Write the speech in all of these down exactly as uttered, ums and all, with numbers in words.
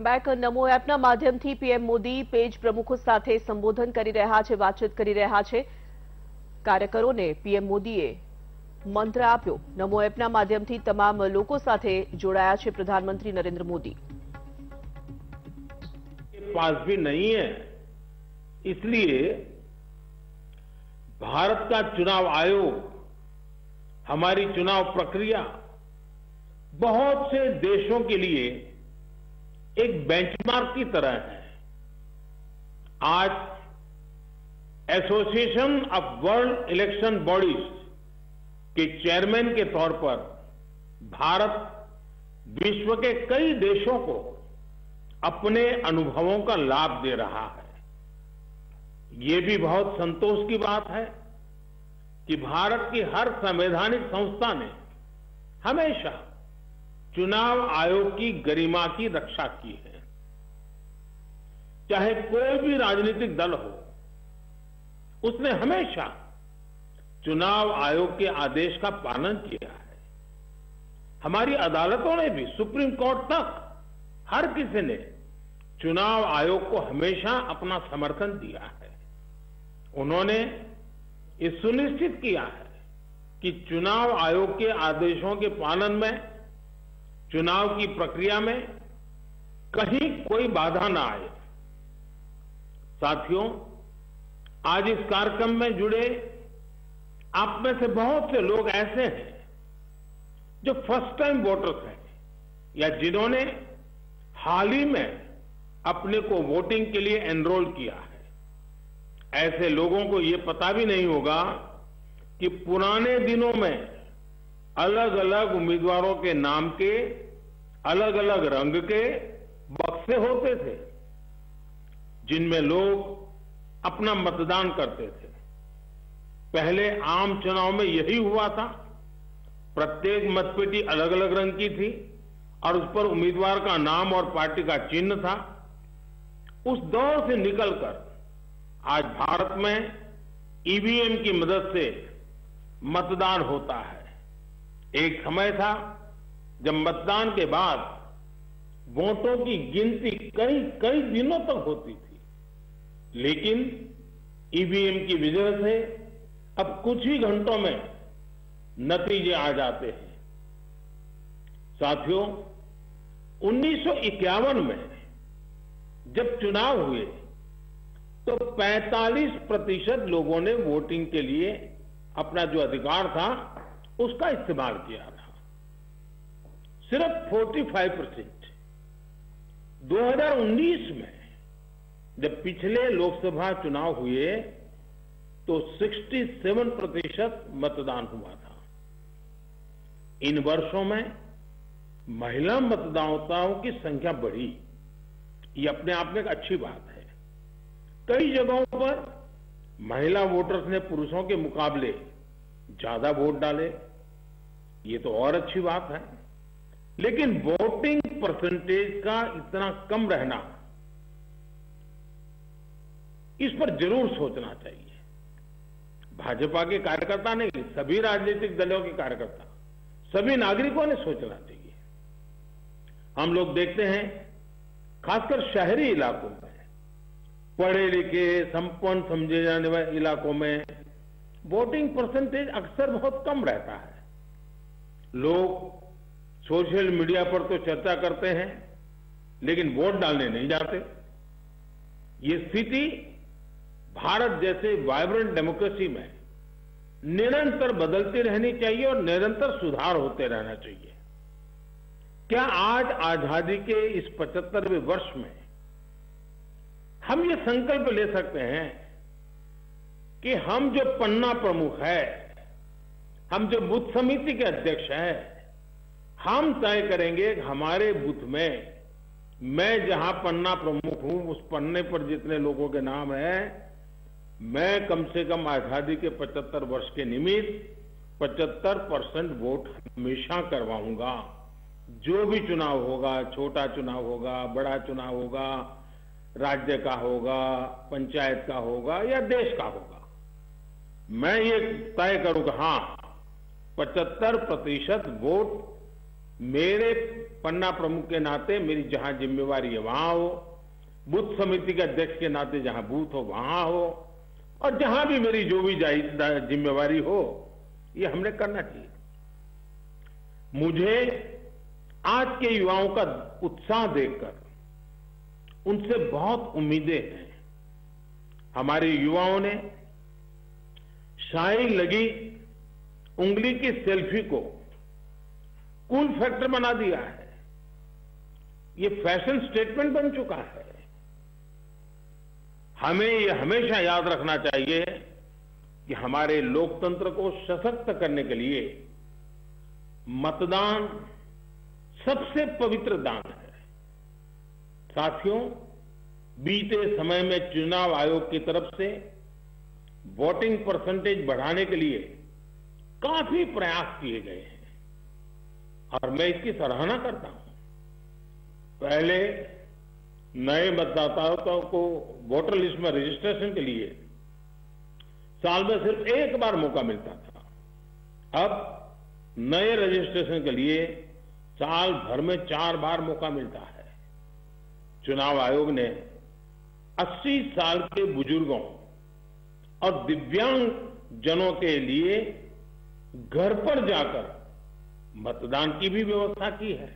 Back નમો એપના માધ્યમથી PM Modi page પ્રમુખો સાથે સંબોધન કરી રહ્યા છે, વાતચીત કરી રહ્યા છે। કાર્યકરોને પીએમ મોદીએ મંત્ર આપ્યો। નમો એપના માધ્યમથી તમામ લોકો સાથે જોડાયા છે પ્રધાનમંત્રી નરેન્દ્ર મોદી। पास भी नहीं है, इसलिए भारत का चुनाव आयोग, हमारी चुनाव प्रक्रिया बहुत से देशों के लिए एक बेंचमार्क की तरह है। आज association of world election bodies के चेयरमैन के तौर पर भारत विश्व के कई देशों को अपने अनुभवों का लाभ दे रहा है। ये भी बहुत संतोष की बात है कि भारत की हर संवैधानिक संस्था ने हमेशा चुनाव आयोग की गरिमा की रक्षा की है। चाहे कोई भी राजनीतिक दल हो, उसने हमेशा चुनाव आयोग के आदेश का पालन किया है। हमारी अदालतों ने भी, सुप्रीम कोर्ट तक हर किसी ने चुनाव आयोग को हमेशा अपना समर्थन दिया है। उन्होंने ये सुनिश्चित किया है कि चुनाव आयोग के आदेशों के पालन में, चुनाव की प्रक्रिया में कहीं कोई बाधा ना आए। साथियों, आज इस कार्यक्रम में जुड़े आप में से बहुत से लोग ऐसे हैं जो फर्स्ट टाइम वोटर्स हैं या जिन्होंने हाल ही में अपने को वोटिंग के लिए एनरोल किया है। ऐसे लोगों को ये पता भी नहीं होगा कि पुराने दिनों में अलग अलग उम्मीदवारों के नाम के अलग अलग रंग के बक्से होते थे, जिनमें लोग अपना मतदान करते थे। पहले आम चुनाव में यही हुआ था, प्रत्येक मतपेटी अलग अलग रंग की थी और उस पर उम्मीदवार का नाम और पार्टी का चिन्ह था। उस दौर से निकलकर आज भारत में ईवीएम की मदद से मतदान होता है। एक समय था जब मतदान के बाद वोटों की गिनती कई कई दिनों तक होती थी, लेकिन ईवीएम की वजह से अब कुछ ही घंटों में नतीजे आ जाते हैं। साथियों, उन्नीस सौ इक्यावन में जब चुनाव हुए तो पैंतालीस प्रतिशत लोगों ने वोटिंग के लिए अपना जो अधिकार था उसका इस्तेमाल किया था। सिर्फ पैंतालीस परसेंट। दो हज़ार उन्नीस में जब पिछले लोकसभा चुनाव हुए तो सड़सठ प्रतिशत मतदान हुआ था। इन वर्षों में महिला मतदाताओं की संख्या बढ़ी, ये अपने आप में एक अच्छी बात है। कई जगहों पर महिला वोटर्स ने पुरुषों के मुकाबले ज्यादा वोट डाले, ये तो और अच्छी बात है। लेकिन वोटिंग परसेंटेज का इतना कम रहना, इस पर जरूर सोचना चाहिए। भाजपा के कार्यकर्ता नहीं, सभी राजनीतिक दलों के कार्यकर्ता, सभी नागरिकों ने सोचना चाहिए। हम लोग देखते हैं खासकर शहरी इलाकों में, पढ़े लिखे संपन्न समझे जाने वाले इलाकों में वोटिंग परसेंटेज अक्सर बहुत कम रहता है। लोग सोशल मीडिया पर तो चर्चा करते हैं, लेकिन वोट डालने नहीं जाते। ये स्थिति भारत जैसे वाइब्रेंट डेमोक्रेसी में निरंतर बदलती रहनी चाहिए और निरंतर सुधार होते रहना चाहिए। क्या आज आजादी के इस पचहत्तरवें वर्ष में हम ये संकल्प ले सकते हैं कि हम जो पन्ना प्रमुख है, हम जो बूथ समिति के अध्यक्ष हैं, हम तय करेंगे कि हमारे बूथ में मैं जहां पन्ना प्रमुख हूं, उस पन्ने पर जितने लोगों के नाम हैं, मैं कम से कम आजादी के पचहत्तर वर्ष के निमित्त पचहत्तर परसेंट वोट हमेशा करवाऊंगा। जो भी चुनाव होगा, छोटा चुनाव होगा, बड़ा चुनाव होगा, राज्य का होगा, पंचायत का होगा या देश का होगा, मैं ये तय करूंगा, हाँ पचहत्तर प्रतिशत वोट मेरे पन्ना प्रमुख के नाते मेरी जहां जिम्मेवारी है वहां हो, बूथ समिति के अध्यक्ष के नाते जहां बूथ हो वहां हो, और जहां भी मेरी जो भी जिम्मेवारी हो, ये हमने करना चाहिए। मुझे आज के युवाओं का उत्साह देखकर उनसे बहुत उम्मीदें हैं। हमारे युवाओं ने शाही लगी उंगली की सेल्फी को कूल फैक्टर बना दिया है। ये फैशन स्टेटमेंट बन चुका है। हमें ये हमेशा याद रखना चाहिए कि हमारे लोकतंत्र को सशक्त करने के लिए मतदान सबसे पवित्र दान है। साथियों, बीते समय में चुनाव आयोग की तरफ से वोटिंग परसेंटेज बढ़ाने के लिए काफी प्रयास किए गए हैं और मैं इसकी सराहना करता हूं। पहले नए मतदाताओं को वोटर लिस्ट में रजिस्ट्रेशन के लिए साल में सिर्फ एक बार मौका मिलता था। अब नए रजिस्ट्रेशन के लिए साल भर में चार बार मौका मिलता है। चुनाव आयोग ने अस्सी साल के बुजुर्गों और दिव्यांग जनों के लिए घर पर जाकर मतदान की भी व्यवस्था की है।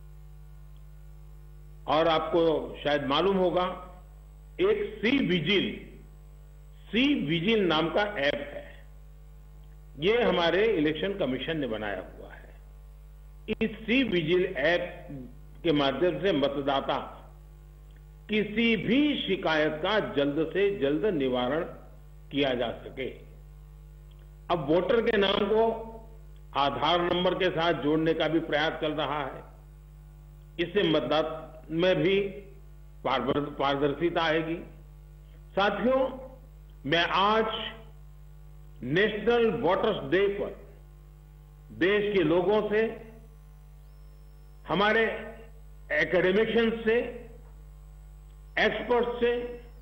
और आपको शायद मालूम होगा, एक सी विजिल सी विजिल नाम का ऐप है। ये हमारे इलेक्शन कमीशन ने बनाया हुआ है। इस सी विजिल ऐप के माध्यम से मतदाता किसी भी शिकायत का जल्द से जल्द निवारण किया जा सके। अब वोटर के नाम को आधार नंबर के साथ जोड़ने का भी प्रयास चल रहा है। इससे मतदान में भी पारदर्शिता आएगी। साथियों, मैं आज नेशनल वोटर्स डे पर देश के लोगों से, हमारे एकेडमिशियंस से, एक्सपर्ट से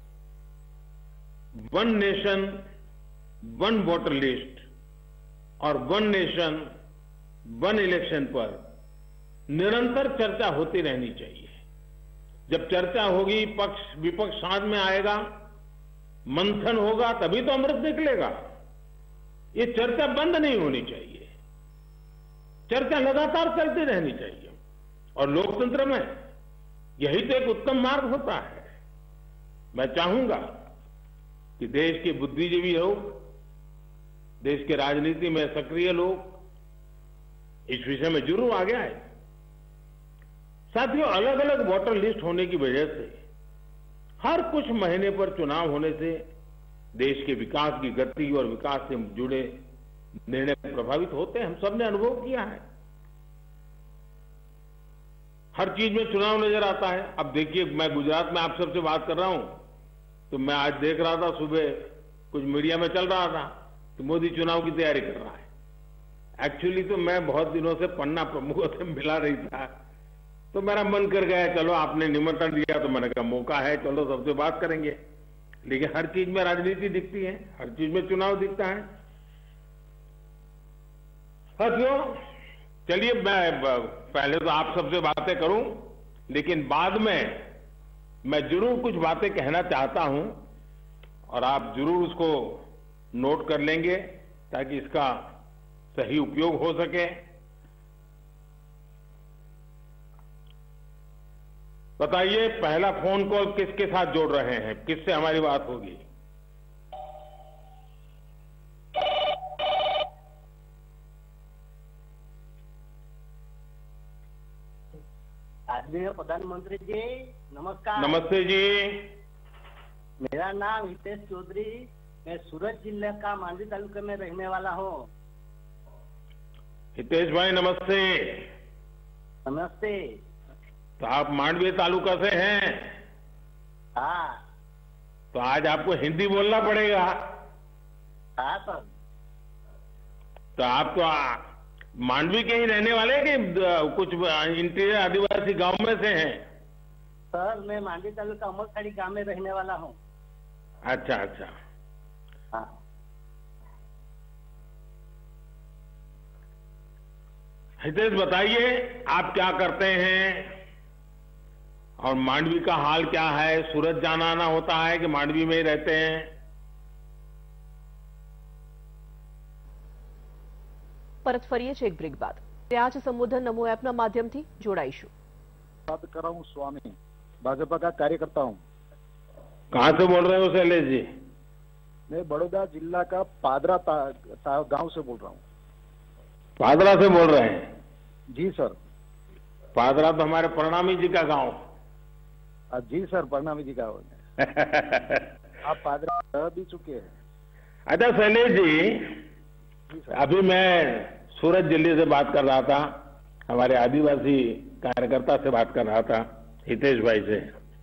one nation one voter list और वन नेशन वन इलेक्शन पर निरंतर चर्चा होती रहनी चाहिए। जब चर्चा होगी, पक्ष विपक्ष साथ में आएगा, मंथन होगा, तभी तो अमृत निकलेगा। ये चर्चा बंद नहीं होनी चाहिए, चर्चा लगातार चलती रहनी चाहिए। और लोकतंत्र में यही तो एक उत्तम मार्ग होता है। मैं चाहूंगा कि देश के बुद्धिजीवी लोग, देश के राजनीति में सक्रिय लोग इस विषय में जरूर आगे आए। साथियों, अलग अलग वोटर लिस्ट होने की वजह से हर कुछ महीने पर चुनाव होने से देश के विकास की गति और विकास से जुड़े निर्णय प्रभावित होते हैं। हम सबने अनुभव किया है। हर चीज में चुनाव नजर आता है। अब देखिए, मैं गुजरात में आप सबसे बात कर रहा हूं, तो मैं आज देख रहा था, सुबह कुछ मीडिया में चल रहा था कि मोदी चुनाव की तैयारी कर रहा है। एक्चुअली तो मैं बहुत दिनों से पन्ना प्रमुखों से मिला रही था, तो मेरा मन कर गया, चलो आपने निमंत्रण दिया तो मैंने कहा मौका है, चलो सबसे बात करेंगे। लेकिन हर चीज में राजनीति दिखती है, हर चीज में चुनाव दिखता है। साथियों, चलिए मैं पहले तो आप सबसे बातें करूं, लेकिन बाद में मैं जरूर कुछ बातें कहना चाहता हूं और आप जरूर उसको नोट कर लेंगे ताकि इसका सही उपयोग हो सके। बताइए, पहला फोन कॉल किसके साथ जोड़ रहे हैं, किससे हमारी बात होगी? आदरणीय प्रधानमंत्री जी, नमस्कार। नमस्ते जी। मेरा नाम हितेश चौधरी, मैं सूरत जिले का मांडवी तालुके में रहने वाला हूँ। हितेश भाई नमस्ते। नमस्ते। तो आप मांडवी तालुका से हैं? हाँ। तो आज आपको हिंदी बोलना पड़ेगा। हाँ सर। तो आप तो आ, मांडवी के ही रहने वाले कि कुछ इंटीरियर आदिवासी गांव में से हैं? सर, मैं मांडवी तालुका अमरखाड़ी गांव में रहने वाला हूँ। अच्छा अच्छा। हाँ। हितेश बताइए, आप क्या करते हैं और मांडवी का हाल क्या है? सूरत जाना आना होता है कि मांडवी में ही रहते हैं? પરત ફરીએ છીએ એક બ્રેક બાદ. આ જ સંબોધન નમો એપના માધ્યમથી જોડાઈશું. बात कर रहा हूँ स्वामी, भाजपा का कार्यकर्ता हूँ. कहां से बोल रहे हो शैलेश जी? मैं बड़ौदा जिला का पादरा गांव से बोल रहा हूँ. पादरा से बोल रहे हैं? जी सर. पादरा तो हमारे प्रणामी जी का गांव. जी सर, प्रणामी जी का आप पादरा रह भी चुके हैं. अच्छा शैलेश जी, अभी मैं सूरत जिले से बात कर रहा था, हमारे आदिवासी कार्यकर्ता से बात कर रहा था, हितेश भाई से,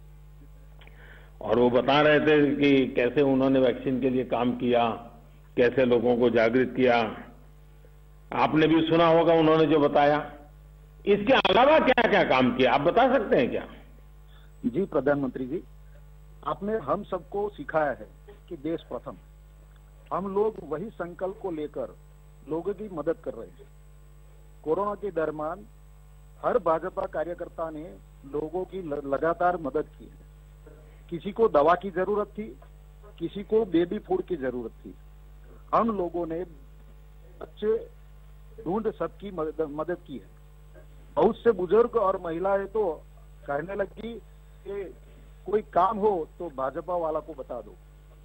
और वो बता रहे थे कि कैसे उन्होंने वैक्सीन के लिए काम किया, कैसे लोगों को जागृत किया. आपने भी सुना होगा उन्होंने जो बताया. इसके अलावा क्या क्या काम किया, आप बता सकते हैं क्या? जी प्रधानमंत्री जी, आपने हम सबको सिखाया है कि देश प्रथम. हम लोग वही संकल्प को लेकर लोगों की मदद कर रहे हैं. कोरोना के दरमियान हर भाजपा कार्यकर्ता ने लोगों की लगातार मदद की है. किसी को दवा की जरूरत थी, किसी को बेबी फूड की जरूरत थी. हम लोगों ने बच्चे ढूंढ सबकी मदद की है. बहुत से बुजुर्ग और महिलाएं तो कहने लगी कि कोई काम हो तो भाजपा वाला को बता दो.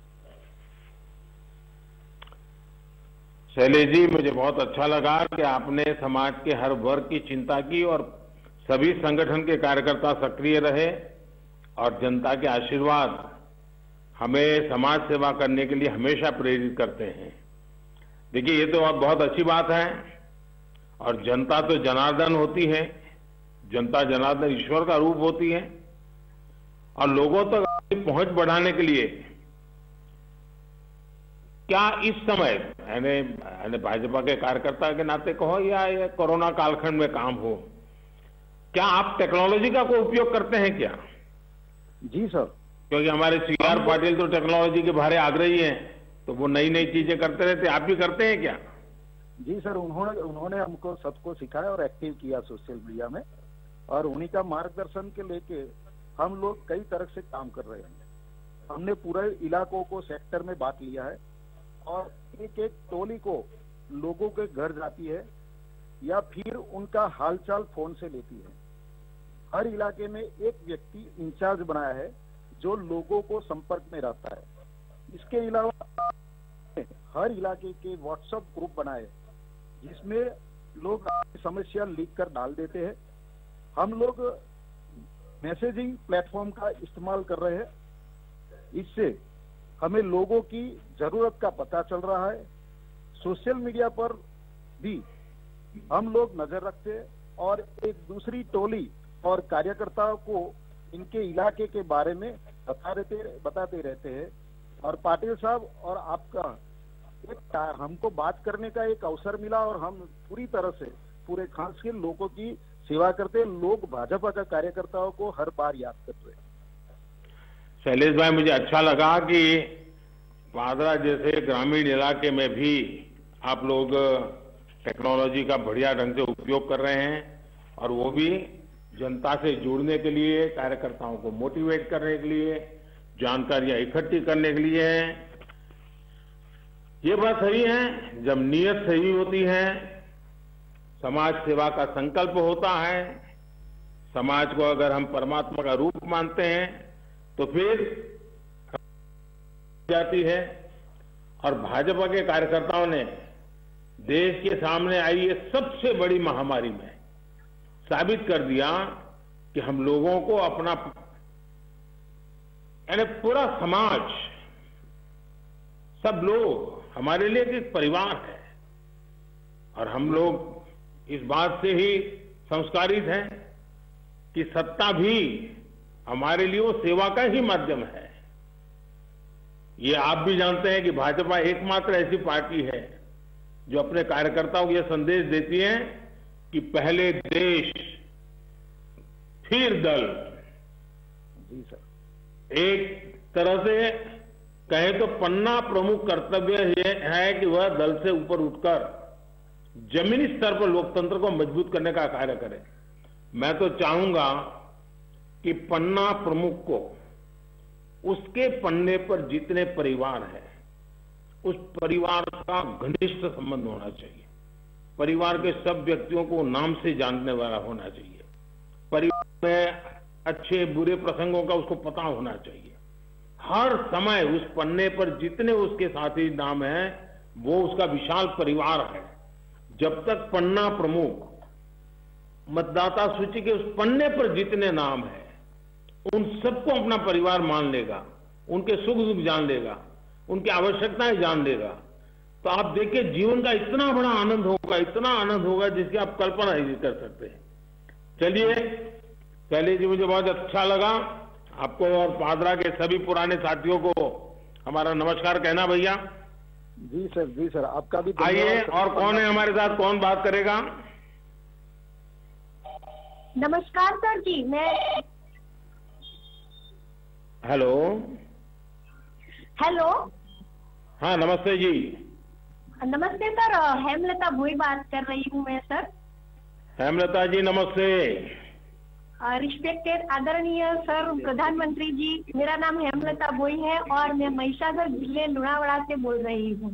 शैलेश जी, मुझे बहुत अच्छा लगा कि आपने समाज के हर वर्ग की चिंता की और सभी संगठन के कार्यकर्ता सक्रिय रहे और जनता के आशीर्वाद हमें समाज सेवा करने के लिए हमेशा प्रेरित करते हैं. देखिए, ये तो बहुत अच्छी बात है, और जनता तो जनार्दन होती है, जनता जनार्दन ईश्वर का रूप होती है, और लोगों तक तो पहुंच बढ़ाने के लिए क्या इस समय यानी भाजपा के कार्यकर्ता के नाते कहो या ये कोरोना कालखंड में काम हो, क्या आप टेक्नोलॉजी का कोई उपयोग करते हैं क्या? जी सर. क्योंकि हमारे सी आर पाटिल तो टेक्नोलॉजी के भारे आग्रही हैं, तो वो नई नई चीजें करते रहते, आप भी करते हैं क्या? जी सर, उन्होंने उन्होंने हमको सबको सिखाया और एक्टिव किया सोशल मीडिया में, और उन्हीं का मार्गदर्शन के लेके हम लोग कई तरह से काम कर रहे हैं. हमने पूरे इलाकों को सेक्टर में बांट लिया है, और एक एक टोली को लोगों के घर जाती है या फिर उनका हालचाल फोन से लेती है. हर इलाके में एक व्यक्ति इंचार्ज बनाया है जो लोगों को संपर्क में रहता है. इसके अलावा हर इलाके के व्हाट्सएप ग्रुप बनाए जिसमें लोग अपनी समस्या लिख कर डाल देते हैं. हम लोग मैसेजिंग प्लेटफॉर्म का इस्तेमाल कर रहे हैं. इससे हमें लोगों की जरूरत का पता चल रहा है. सोशल मीडिया पर भी हम लोग नजर रखते हैं और एक दूसरी टोली और कार्यकर्ताओं को इनके इलाके के बारे में बता देते बताते रहते हैं. और पाटिल साहब और आपका एक हमको बात करने का एक अवसर मिला, और हम पूरी तरह से पूरे खास के लोगों की सेवा करते. लोग भाजपा का कार्यकर्ताओं को हर बार याद करते हैं. शैलेश भाई, मुझे अच्छा लगा कि पादरा जैसे ग्रामीण इलाके में भी आप लोग टेक्नोलॉजी का बढ़िया ढंग से उपयोग कर रहे हैं, और वो भी जनता से जुड़ने के लिए, कार्यकर्ताओं को मोटिवेट करने के लिए, जानकारियां इकट्ठी करने के लिए. ये बात सही है, जब नीयत सही होती है, समाज सेवा का संकल्प होता है, समाज को अगर हम परमात्मा का रूप मानते हैं तो फिर जाती है. और भाजपा के कार्यकर्ताओं ने देश के सामने आई ये सबसे बड़ी महामारी में साबित कर दिया कि हम लोगों को अपना, यानी पूरा समाज, सब लोग हमारे लिए एक परिवार है, और हम लोग इस बात से ही संस्कारित हैं कि सत्ता भी हमारे लिए वो सेवा का ही माध्यम है. ये आप भी जानते हैं कि भाजपा एकमात्र ऐसी पार्टी है जो अपने कार्यकर्ताओं को यह संदेश देती है कि पहले देश फिर दल. जी सर. एक तरह से कहें तो पन्ना प्रमुख कर्तव्य ये है कि वह दल से ऊपर उठकर जमीनी स्तर पर लोकतंत्र को मजबूत करने का कार्य करें। मैं तो चाहूंगा कि पन्ना प्रमुख को उसके पन्ने पर जितने परिवार हैं, उस परिवार का घनिष्ठ संबंध होना चाहिए। परिवार के सब व्यक्तियों को नाम से जानने वाला होना चाहिए। परिवार में अच्छे बुरे प्रसंगों का उसको पता होना चाहिए। हर समय उस पन्ने पर जितने उसके साथी नाम हैं, वो उसका विशाल परिवार है। जब तक पन्ना प्रमुख मतदाता सूची के उस पन्ने पर जितने नाम हैं, उन सबको अपना परिवार मान लेगा, उनके सुख दुख जान लेगा, उनकी आवश्यकताएं जान लेगा, तो आप देखिए जीवन का इतना बड़ा आनंद होगा, इतना आनंद होगा जिसकी आप कल्पना ही नहीं कर सकते। चलिए, पहले जी मुझे बहुत अच्छा लगा। आपको और पादरा के सभी पुराने साथियों को हमारा नमस्कार कहना भैया। जी सर, जी सर, आपका भी आइए, और कौन है हमारे साथ, कौन बात करेगा? नमस्कार सर जी, मैं हेलो हेलो हाँ नमस्ते जी। नमस्ते सर, हेमलता भोई बात कर रही हूँ मैं सर। हेमलता जी नमस्ते। रिस्पेक्टेड आदरणीय सर प्रधानमंत्री जी, मेरा नाम हेमलता भोई है और मैं महिसागर जिले लुणावाड़ा से बोल रही हूँ।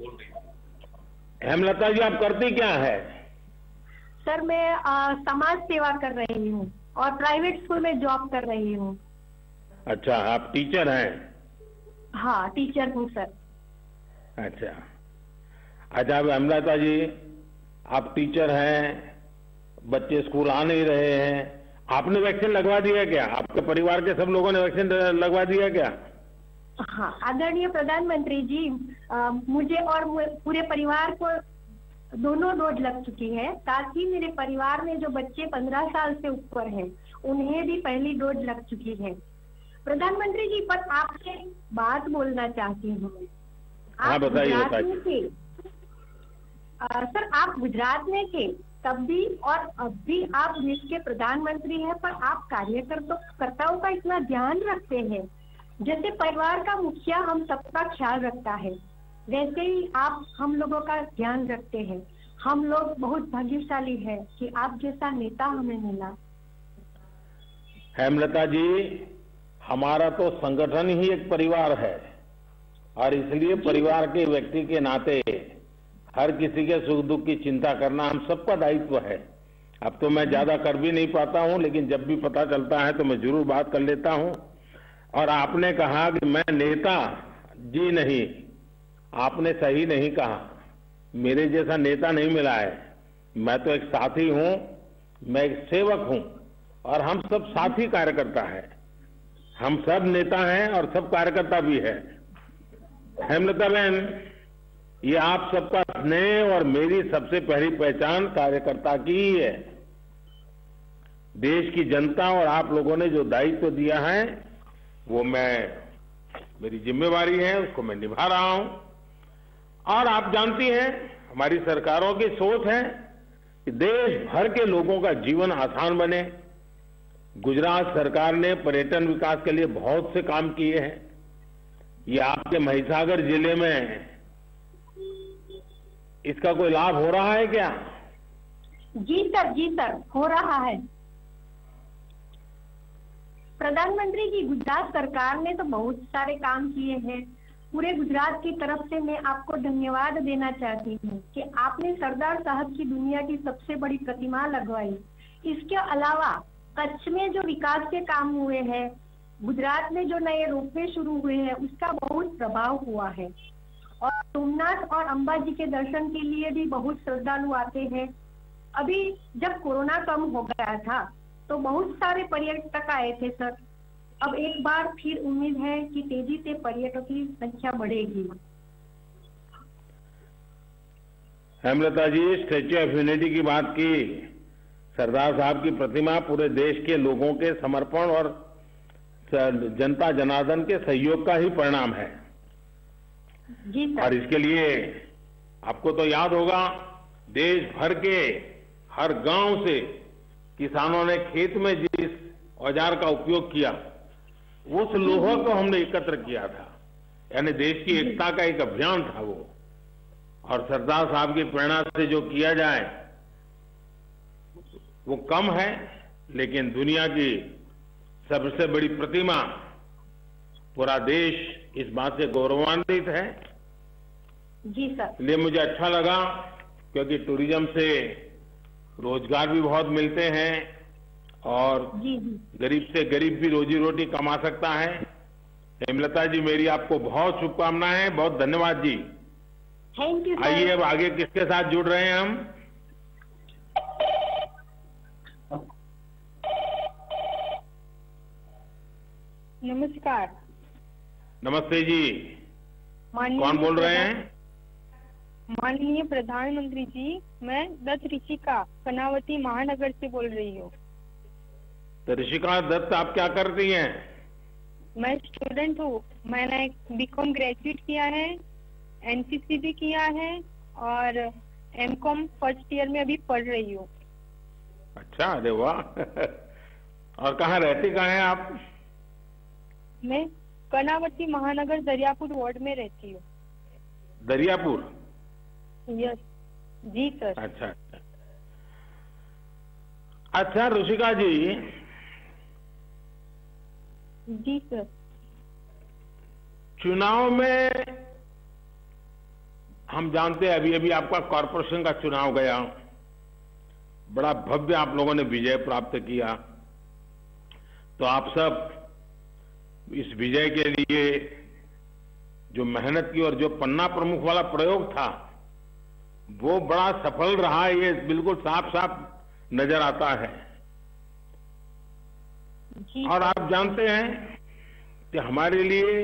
हेमलता जी आप करती क्या है? सर मैं आ, समाज सेवा कर रही हूँ और प्राइवेट स्कूल में जॉब कर रही हूँ। अच्छा, आप टीचर हैं? हाँ टीचर हूँ सर। अच्छा अच्छा, अब हेमलता जी आप टीचर हैं, बच्चे स्कूल आ नहीं रहे हैं, आपने वैक्सीन लगवा दिया क्या? आपके परिवार के सब लोगों ने वैक्सीन लगवा दिया क्या? हाँ आदरणीय प्रधानमंत्री जी, आ, मुझे और पूरे परिवार को दोनों डोज लग चुकी है। साथ ही मेरे परिवार में जो बच्चे पंद्रह साल से ऊपर हैं, उन्हें भी पहली डोज लग चुकी है। प्रधानमंत्री जी, पर आपसे बात बोलना चाहती हूँ। हाँ बताइए बताइए। थे सर, आप गुजरात में थे तब भी और अब भी आप देश के प्रधानमंत्री हैं, पर आप कार्यकर्ताओं का इतना ध्यान रखते हैं। जैसे परिवार का मुखिया हम सबका ख्याल रखता है, वैसे ही आप हम लोगों का ध्यान रखते हैं। हम लोग बहुत भाग्यशाली है कि आप जैसा नेता हमें मिला। हेमलता जी, हमारा तो संगठन ही एक परिवार है और इसलिए परिवार के व्यक्ति के नाते हर किसी के सुख दुख की चिंता करना हम सबका दायित्व है। अब तो मैं ज्यादा कर भी नहीं पाता हूं, लेकिन जब भी पता चलता है तो मैं जरूर बात कर लेता हूं। और आपने कहा कि मैं नेता जी नहीं, आपने सही नहीं कहा। मेरे जैसा नेता नहीं मिला है। मैं तो एक साथी हूं, मैं एक सेवक हूं और हम सब साथी कार्यकर्ता हैं। हम सब नेता हैं और सब कार्यकर्ता भी है। हेमलता बहन, ये आप सबका स्नेह और मेरी सबसे पहली पहचान कार्यकर्ता की ही है। देश की जनता और आप लोगों ने जो दायित्व दिया है, वो मैं मेरी जिम्मेवारी है, उसको मैं निभा रहा हूं। और आप जानती हैं, हमारी सरकारों की सोच है कि देश भर के लोगों का जीवन आसान बने। गुजरात सरकार ने पर्यटन विकास के लिए बहुत से काम किए हैं। ये आपके महिसागर जिले में इसका कोई लाभ हो रहा है क्या? जी सर, जी सर, हो रहा है। प्रधानमंत्री जी, गुजरात सरकार ने तो बहुत सारे काम किए हैं। पूरे गुजरात की तरफ से मैं आपको धन्यवाद देना चाहती हूँ कि आपने सरदार साहब की दुनिया की सबसे बड़ी प्रतिमा लगवाई। इसके अलावा कच्छ में जो विकास के काम हुए हैं, गुजरात में जो नए रोपवे शुरू हुए हैं, उसका बहुत प्रभाव हुआ है। और सोमनाथ और अंबा जी के दर्शन के लिए भी बहुत श्रद्धालु आते हैं। अभी जब कोरोना कम हो गया था तो बहुत सारे पर्यटक आए थे सर। अब एक बार फिर उम्मीद है कि तेजी से पर्यटकों की संख्या बढ़ेगी। Hemlata ji, Statue of Unity की बात की। सरदार साहब की प्रतिमा पूरे देश के लोगों के समर्पण और जनता जनार्दन के सहयोग का ही परिणाम है। जी सर। और इसके लिए आपको तो याद होगा, देश भर के हर गांव से किसानों ने खेत में जिस औजार का उपयोग किया, उस लोहा को हमने एकत्र किया था। यानी देश की एकता का एक अभियान था वो। और सरदार साहब की प्रेरणा से जो किया जाए वो कम है, लेकिन दुनिया की सबसे बड़ी प्रतिमा, पूरा देश इस बात से गौरवान्वित है। जी सर। इसलिए मुझे अच्छा लगा, क्योंकि टूरिज्म से रोजगार भी बहुत मिलते हैं और जी जी गरीब से गरीब भी रोजी रोटी कमा सकता है। हेमलता जी, मेरी आपको बहुत शुभकामनाएं, बहुत धन्यवाद जी। Thank you. आइए अब आगे किसके साथ जुड़ रहे हैं हम। नमस्कार। नमस्ते जी, माननीय कौन बोल रहे हैं? माननीय प्रधानमंत्री जी, मैं दत्त ऋषिका कर्नावती महानगर से बोल रही हूँ। तो ऋषिका दत्त, आप क्या करती हैं? मैं स्टूडेंट हूँ। मैंने बीकॉम ग्रेजुएट किया है, एनसीसी भी किया है और एमकॉम फर्स्ट ईयर में अभी पढ़ रही हूँ। अच्छा, अरे वाह। और कहाँ रहती कहाँ हैं आप? मैं कर्नावती महानगर दरियापुर वार्ड में रहती हूँ। दरियापुर? यस जी सर। अच्छा अच्छा अच्छा ऋषिका जी जी सर। चुनाव में हम जानते हैं, अभी अभी आपका कॉरपोरेशन का चुनाव गया, बड़ा भव्य आप लोगों ने विजय प्राप्त किया। तो आप सब इस विजय के लिए जो मेहनत की और जो पन्ना प्रमुख वाला प्रयोग था वो बड़ा सफल रहा, ये बिल्कुल साफ साफ नजर आता है। जी और आप जानते हैं कि हमारे लिए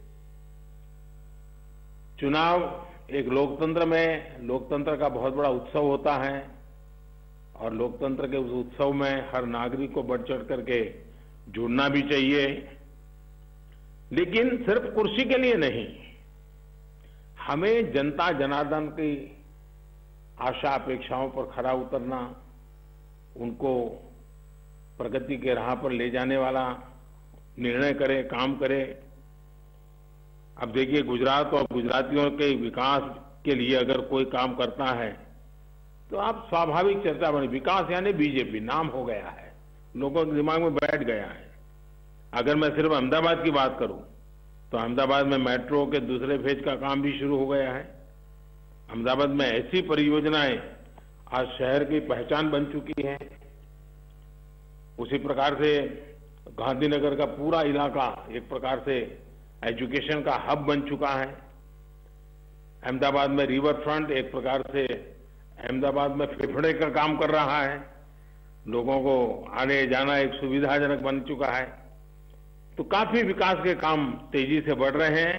चुनाव एक लोकतंत्र में लोकतंत्र का बहुत बड़ा उत्सव होता है और लोकतंत्र के उस उत्सव में हर नागरिक को बढ़ चढ़ करके जुड़ना भी चाहिए, लेकिन सिर्फ कुर्सी के लिए नहीं। हमें जनता जनार्दन की आशा अपेक्षाओं पर खरा उतरना, उनको प्रगति के राह पर ले जाने वाला निर्णय करे, काम करे। अब देखिए, गुजरात और गुजरातियों के विकास के लिए अगर कोई काम करता है तो आप स्वाभाविक चर्चा बनी, विकास यानी बीजेपी नाम हो गया है, लोगों के दिमाग में बैठ गया है। अगर मैं सिर्फ अहमदाबाद की बात करूं तो अहमदाबाद में मेट्रो के दूसरे फेज का काम भी शुरू हो गया है। अहमदाबाद में ऐसी परियोजनाएं आज शहर की पहचान बन चुकी हैं। उसी प्रकार से गांधीनगर का पूरा इलाका एक प्रकार से एजुकेशन का हब बन चुका है। अहमदाबाद में रिवर फ्रंट एक प्रकार से अहमदाबाद में फेफड़े का काम कर रहा है, लोगों को आने जाना एक सुविधाजनक बन चुका है। तो काफी विकास के काम तेजी से बढ़ रहे हैं।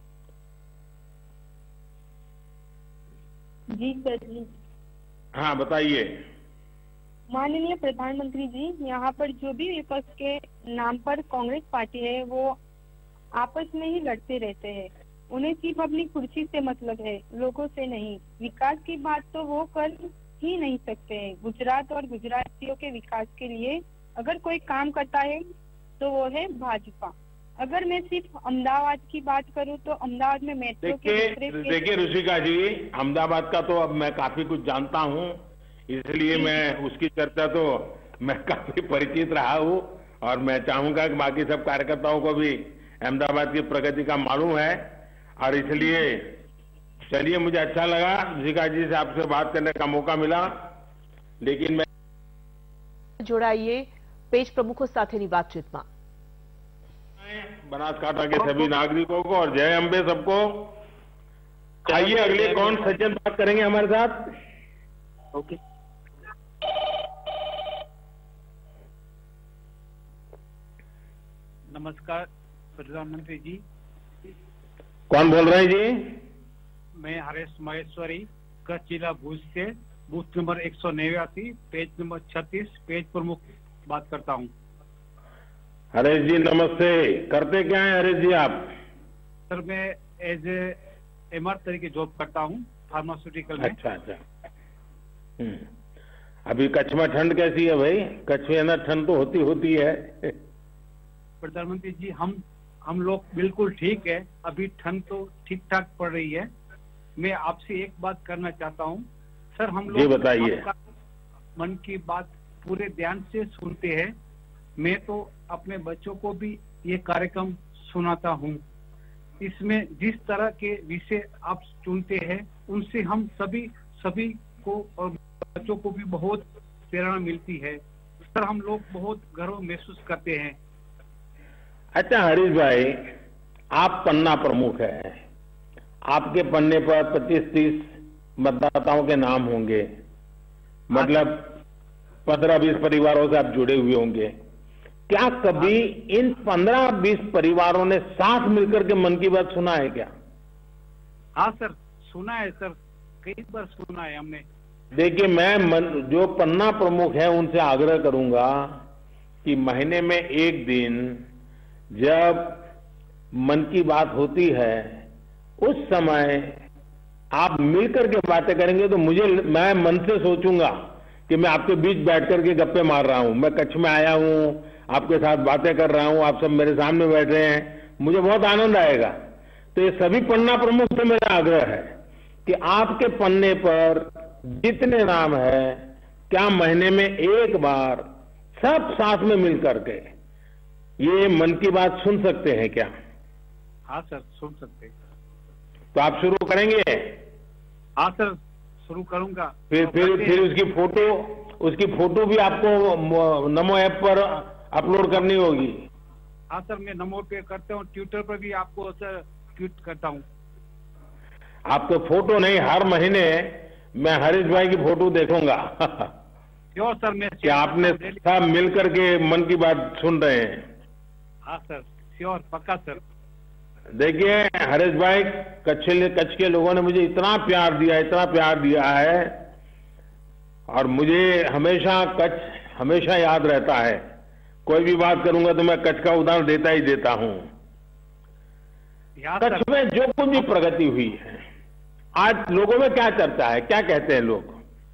जी सर जी। हाँ, बताइए। माननीय प्रधानमंत्री जी, यहाँ पर जो भी विपक्ष के नाम पर कांग्रेस पार्टी है वो आपस में ही लड़ते रहते हैं। उन्हें सिर्फ अपनी कुर्सी से मतलब है, लोगों से नहीं। विकास की बात तो वो कर ही नहीं सकते हैं। गुजरात और गुजरातियों के विकास के लिए अगर कोई काम करता है तो वो है भाजपा। अगर मैं सिर्फ अहमदाबाद की बात करूं तो अहमदाबाद में मेट्रो के देखिए देखिए ऋषिका जी, अहमदाबाद का तो अब मैं काफी कुछ जानता हूं, इसलिए मैं उसकी चर्चा तो मैं काफी परिचित रहा हूं और मैं चाहूंगा कि बाकी सब कार्यकर्ताओं को भी अहमदाबाद की प्रगति का मालूम है। और इसलिए चलिए, मुझे अच्छा लगा ऋषिका जी से आपसे बात करने का मौका मिला। लेकिन मैं જોડાઈએ पेज प्रमुखों સાથેની વાતચીતમાં। बनासकांठा के सभी नागरिकों को और जय अम्बे सबको। आइए अगले कौन सज्जन बात करेंगे हमारे साथ। ओके। नमस्कार प्रधानमंत्री जी। कौन बोल रहे हैं जी? मैं हरेश महेश्वरी, कच्छ जिला भुज से, बूथ नंबर एक सौ नवासी, पेज नंबर छत्तीस, पेज प्रमुख बात करता हूँ। हरेश जी नमस्ते। करते क्या हैं हरेश जी आप? सर, मैं एज ए एमआर तरीके जॉब करता हूँ फार्मास्यूटिकल में। अच्छा अच्छा। हम्म। अभी कच्छ में ठंड कैसी है भाई? कच्छ में ना ठंड तो होती होती है। प्रधानमंत्री जी, हम हम लोग बिल्कुल ठीक है। अभी ठंड तो ठीक ठाक पड़ रही है, मैं आपसे एक बात करना चाहता हूँ सर। हम जी लोग बताइए। आपका मन की बात पूरे ध्यान से सुनते हैं। मैं तो अपने बच्चों को भी ये कार्यक्रम सुनाता हूँ। इसमें जिस तरह के विषय आप चुनते हैं उनसे हम सभी सभी को और बच्चों को भी बहुत प्रेरणा मिलती है सर। हम लोग बहुत गर्व महसूस करते हैं। अच्छा हरीश भाई, आप पन्ना प्रमुख है, आपके पन्ने पर पच्चीस तीस मतदाताओं के नाम होंगे, मतलब पंद्रह बीस परिवारों से आप जुड़े हुए होंगे। क्या कभी इन पंद्रह बीस परिवारों ने साथ मिलकर के मन की बात सुना है क्या? हाँ सर, सुना है सर, कई बार सुना है हमने। देखिए, मैं मन, जो पन्ना प्रमुख है उनसे आग्रह करूंगा कि महीने में एक दिन जब मन की बात होती है उस समय आप मिलकर के बातें करेंगे तो मुझे, मैं मन से सोचूंगा कि मैं आपके बीच बैठ करके गप्पे मार रहा हूं, मैं कच्छ में आया हूं, आपके साथ बातें कर रहा हूं, आप सब मेरे सामने बैठ रहे हैं, मुझे बहुत आनंद आएगा। तो ये सभी पन्ना प्रमुख से मेरा आग्रह है कि आपके पन्ने पर जितने नाम है, क्या महीने में एक बार सब साथ में मिल करके ये मन की बात सुन सकते हैं क्या? हाँ सर, सुन सकते। तो आप शुरू करेंगे? हाँ सर, शुरू करूंगा। फिर तो फिर फिर उसकी फोटो उसकी फोटो भी आपको नमो ऐप पर अपलोड करनी होगी। हाँ सर, मैं नमो पे करता हूँ, ट्विटर पर भी आपको सर ट्वीट करता हूँ। आप तो फोटो नहीं, हर महीने मैं हरीश भाई की फोटो देखूंगा। श्योर सर, मैं कि आपने सब मिलकर के मन की बात सुन रहे हैं। हाँ सर, श्योर, पक्का सर। देखिए हरीश भाई, कच्छ कच्छ के लोगों ने मुझे इतना प्यार दिया, इतना प्यार दिया है, और मुझे हमेशा कच्छ हमेशा याद रहता है। कोई भी बात करूंगा तो मैं कच्छ का उदाहरण देता ही देता हूं। कच्छ में जो कुछ भी प्रगति हुई है, आज लोगों में क्या चर्चा है, क्या कहते हैं लोग?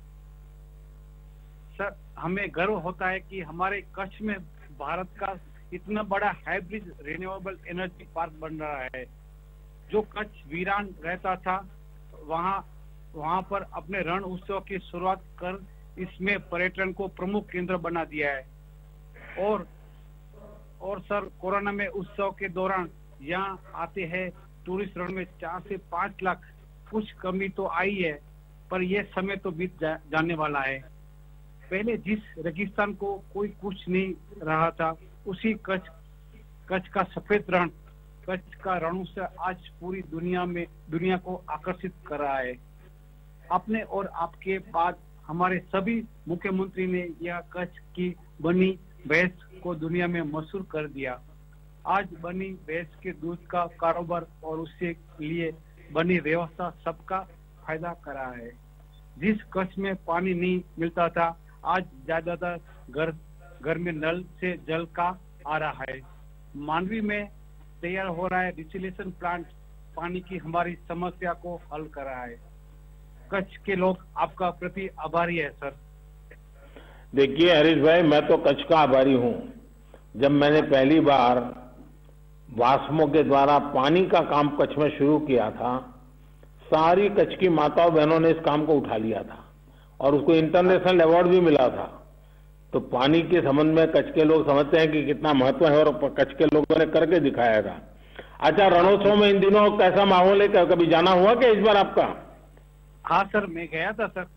सर, हमें गर्व होता है कि हमारे कच्छ में भारत का इतना बड़ा हाइब्रिड रिन्यूएबल एनर्जी पार्क बन रहा है। जो कच्छ वीरान रहता था, वहां वहां पर अपने रण उत्सव की शुरुआत कर इसमें पर्यटन को प्रमुख केंद्र बना दिया है। और और सर, कोरोना में उत्सव के दौरान यहाँ आते हैं टूरिस्ट रण में चार से पांच लाख। कुछ कमी तो आई है, पर यह समय तो बीत जा, जाने वाला है। पहले जिस रेगिस्तान को कोई कुछ नहीं रहा था, उसी कच्छ कच्छ का सफेद रण, कच्छ का रणोत्सव आज पूरी दुनिया में दुनिया को आकर्षित कर रहा है। अपने और आपके बाद हमारे सभी मुख्यमंत्री ने यह कच्छ की बनी भैंस को दुनिया में मशहूर कर दिया। आज बनी भैंस के दूध का कारोबार और उससे लिए बनी व्यवस्था सबका फायदा कर रहा है। जिस कच्छ में पानी नहीं मिलता था, आज ज्यादातर घर घर में नल से जल का आ रहा है। मांडवी में तैयार हो रहा है डिसैलिनेशन प्लांट, पानी की हमारी समस्या को हल कर रहा है। कच्छ के लोग आपका प्रति आभारी है सर। देखिए हरीश भाई, मैं तो कच्छ का आभारी हूं। जब मैंने पहली बार वास्मो के द्वारा पानी का काम कच्छ में शुरू किया था, सारी कच्छ की माताओं बहनों ने इस काम को उठा लिया था और उसको इंटरनेशनल अवार्ड भी मिला था। तो पानी के संबंध में कच्छ के लोग समझते हैं कि कितना महत्व है, और कच्छ के लोगों ने करके दिखाया था। अच्छा, रणोत्सव में इन दिनों कैसा माहौल है, कभी जाना हुआ क्या इस बार आपका? हाँ सर, मैं गया था सर।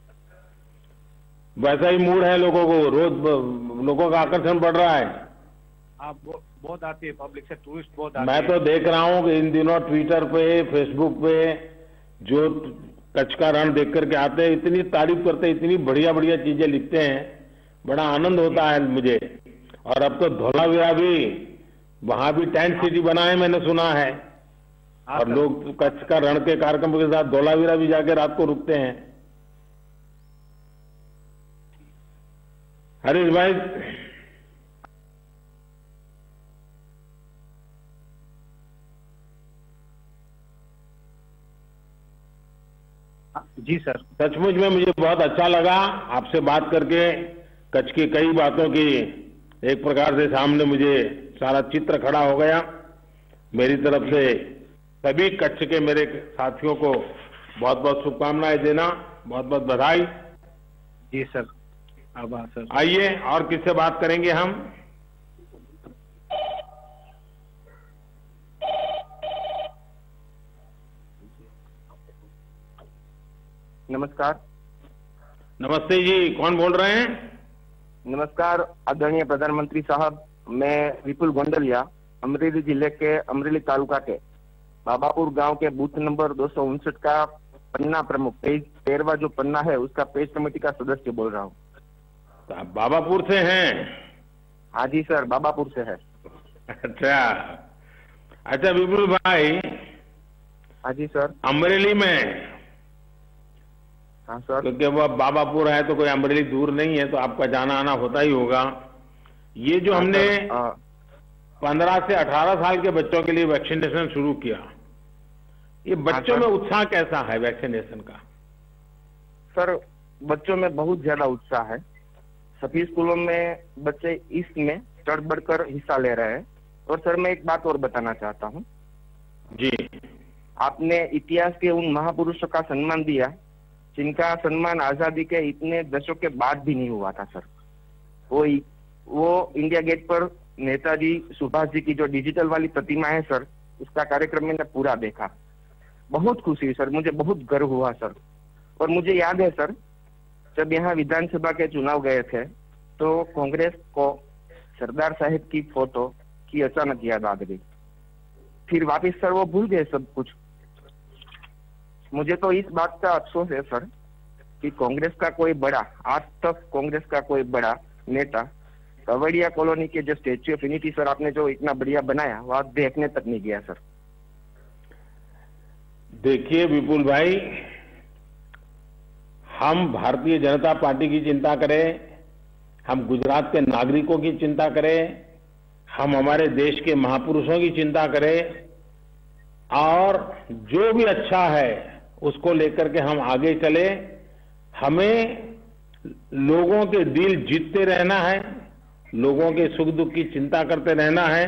वैसा ही मूड है लोगों को, रोज लोगों का आकर्षण बढ़ रहा है। आप बहुत आती है पब्लिक से, टूरिस्ट बहुत आते मैं हैं। तो देख रहा हूँ कि इन दिनों ट्विटर पे, फेसबुक पे जो कच्छ का रण देख करके आते हैं, इतनी तारीफ करते हैं, इतनी बढ़िया बढ़िया चीजें लिखते हैं, बड़ा आनंद होता है मुझे। और अब तो धोलावीरा भी, वहां भी टेंट सिटी बना है, मैंने सुना है। और लोग कच्छ का रण के कार्यक्रम के साथ धोलावीरा भी जाके रात को रुकते हैं। हरीश भाई, जी सर, सचमुच में मुझे बहुत अच्छा लगा आपसे बात करके। कच्छ की कई बातों की एक प्रकार से सामने मुझे सारा चित्र खड़ा हो गया। मेरी तरफ से सभी कच्छ के मेरे साथियों को बहुत बहुत शुभकामनाएं देना, बहुत बहुत बधाई। जी सर, आभार सर। आइए और किससे बात करेंगे हम? नमस्कार। नमस्ते जी, कौन बोल रहे हैं? नमस्कार आदरणीय प्रधानमंत्री साहब, मैं विपुल गोंडलिया अमरेली जिले के अमरेली तालुका के बाबापुर गांव के बूथ नंबर दो सौ उनसठ का पन्ना प्रमुख, पेज तेरहवा जो पन्ना है उसका पेज कमेटी का सदस्य बोल रहा हूँ। तो आप बाबापुर से हैं? हाँ जी सर, बाबापुर से है। अच्छा अच्छा विपुल भाई। हाँ जी सर। अमरेली में? हाँ सर। क्योंकि वो अब बाबापुर है तो कोई अमरेली दूर नहीं है, तो आपका जाना आना होता ही होगा। ये जो हाँ हमने सर, पंद्रह से अठारह साल के बच्चों के लिए वैक्सीनेशन शुरू किया, ये बच्चों में उत्साह कैसा है वैक्सीनेशन का? सर बच्चों में बहुत ज्यादा उत्साह है। सभी स्कूलों में बच्चे इसमें चढ़ बढ़कर हिस्सा ले रहे हैं। और सर मैं एक बात और बताना चाहता हूँ जी। आपने इतिहास के उन महापुरुषों का सम्मान दिया जिनका सम्मान आजादी के इतने दशकों के बाद भी नहीं हुआ था सर। वो वो इंडिया गेट पर नेताजी सुभाष जी की जो डिजिटल वाली प्रतिमा है सर, उसका कार्यक्रम मैंने पूरा देखा। बहुत खुशी हुई सर, मुझे बहुत गर्व हुआ सर। और मुझे याद है सर, जब यहाँ विधानसभा के चुनाव गए थे तो कांग्रेस को सरदार साहब की फोटो की अचानक याद आ गई। फिर वापिस सर वो भूल गए सब कुछ। मुझे तो इस बात का अफसोस है सर कि कांग्रेस का कोई बड़ा, आज तक कांग्रेस का कोई बड़ा नेता कवड़िया कॉलोनी के जो स्टेच्यू ऑफ यूनिटी सर आपने जो इतना बढ़िया बनाया, वो आज देखने तक नहीं गया सर। देखिए विपुल भाई, हम भारतीय जनता पार्टी की चिंता करें, हम गुजरात के नागरिकों की चिंता करें, हम हमारे देश के महापुरुषों की चिंता करें, और जो भी अच्छा है उसको लेकर के हम आगे चले। हमें लोगों के दिल जीतते रहना है, लोगों के सुख दुख की चिंता करते रहना है,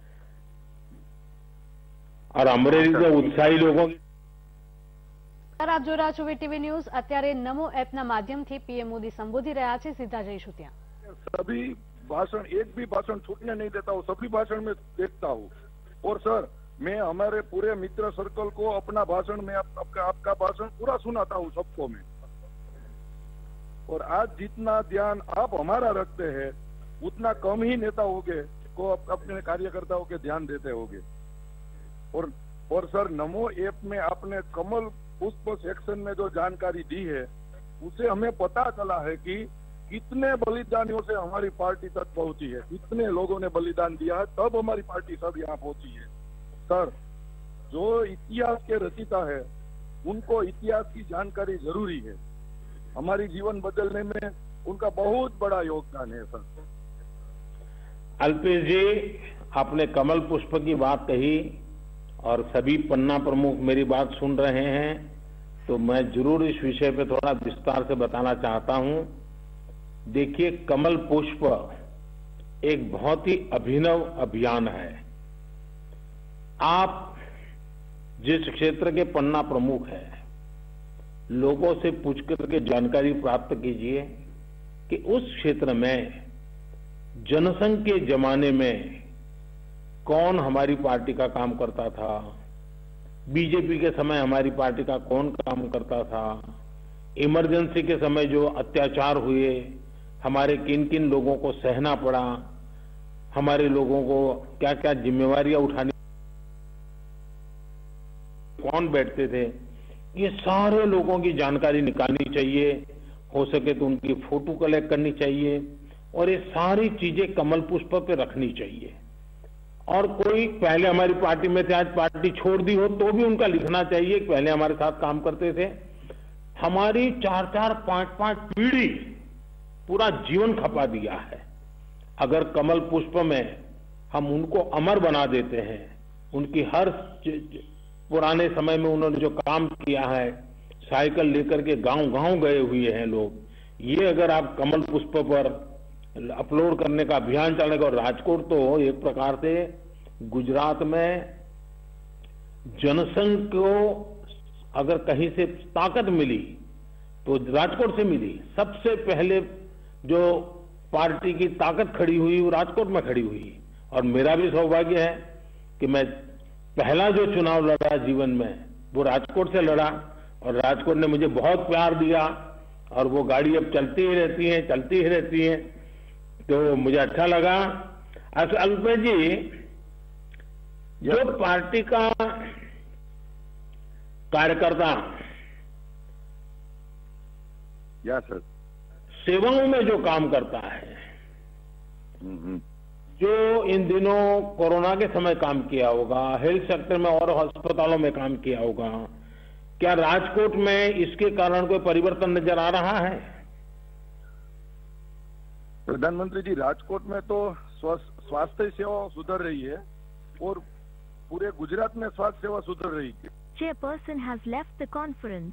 और अमरेली के उत्साही लोगों की। આપ જોઈ રહ્યા છો વીટીવી ન્યૂઝ। અત્યારે નમો એપના માધ્યમથી પીએમ મોદી સંબોધી રહ્યા છે, સીધા જઈશું ત્યાં। सभी भाषण, एक भी भाषण छूटने नहीं देता हूँ, सभी भाषण में देखता हूँ। और सर मैं हमारे पूरे मित्र सर्कल को अपना भाषण में आप, आपका आपका भाषण पूरा सुनाता हूँ सबको मैं। और आज जितना ध्यान आप हमारा रखते हैं उतना कम ही नेता होगे को अपने कार्यकर्ताओं के ध्यान देते होगे। और और सर नमो ऐप में आपने कमल पुष्प सेक्शन में जो जानकारी दी है उसे हमें पता चला है कि कितने बलिदानियों से हमारी पार्टी तक पहुंची है, कितने लोगों ने बलिदान दिया है, तब हमारी पार्टी सब यहाँ पहुंची है। सर जो इतिहास के रचिता है उनको इतिहास की जानकारी जरूरी है, हमारी जीवन बदलने में उनका बहुत बड़ा योगदान है। सर अल्पेश जी, आपने कमल पुष्प की बात कही और सभी पन्ना प्रमुख मेरी बात सुन रहे हैं, तो मैं जरूर इस विषय पे थोड़ा विस्तार से बताना चाहता हूं। देखिए, कमल पुष्प एक बहुत ही अभिनव अभियान है। आप जिस क्षेत्र के पन्ना प्रमुख हैं, लोगों से पूछ करके जानकारी प्राप्त कीजिए कि उस क्षेत्र में जनसंघ के जमाने में कौन हमारी पार्टी का काम करता था, बीजेपी के समय हमारी पार्टी का कौन काम करता था, इमरजेंसी के समय जो अत्याचार हुए, हमारे किन किन लोगों को सहना पड़ा, हमारे लोगों को क्या क्या जिम्मेवारियां उठानी, कौन बैठते थे, ये सारे लोगों की जानकारी निकालनी चाहिए। हो सके तो उनकी फोटो कलेक्ट करनी चाहिए और ये सारी चीजें कमल पुष्प पे रखनी चाहिए। और कोई पहले हमारी पार्टी में थे, आज पार्टी छोड़ दी हो, तो भी उनका लिखना चाहिए कि पहले हमारे साथ काम करते थे। हमारी चार चार पांच पांच पीढ़ी पूरा जीवन खपा दिया है। अगर कमल पुष्प में हम उनको अमर बना देते हैं, उनकी हर पुराने समय में उन्होंने जो काम किया है, साइकिल लेकर के गांव गांव गए हुए हैं लोग, ये अगर आप कमल पुष्प पर अपलोड करने का अभियान चलेगा। और राजकोट तो एक प्रकार से गुजरात में जनसंघ को अगर कहीं से ताकत मिली तो राजकोट से मिली। सबसे पहले जो पार्टी की ताकत खड़ी हुई वो राजकोट में खड़ी हुई, और मेरा भी सौभाग्य है कि मैं पहला जो चुनाव लड़ा जीवन में वो राजकोट से लड़ा, और राजकोट ने मुझे बहुत प्यार दिया, और वो गाड़ी अब चलती ही रहती है चलती ही रहती है, तो मुझे अच्छा लगा। अच्छा अल्पेश जी, जो पार्टी का कार्यकर्ता या सर सेवाओं में जो काम करता है, जो इन दिनों कोरोना के समय काम किया होगा, हेल्थ सेक्टर में और अस्पतालों में काम किया होगा, क्या राजकोट में इसके कारण कोई परिवर्तन नजर आ रहा है? प्रधानमंत्री जी, राजकोट में तो स्वास्थ्य सेवा सुधर रही है और पूरे गुजरात में स्वास्थ्य सेवा सुधर रही है। Chairperson has left the conference.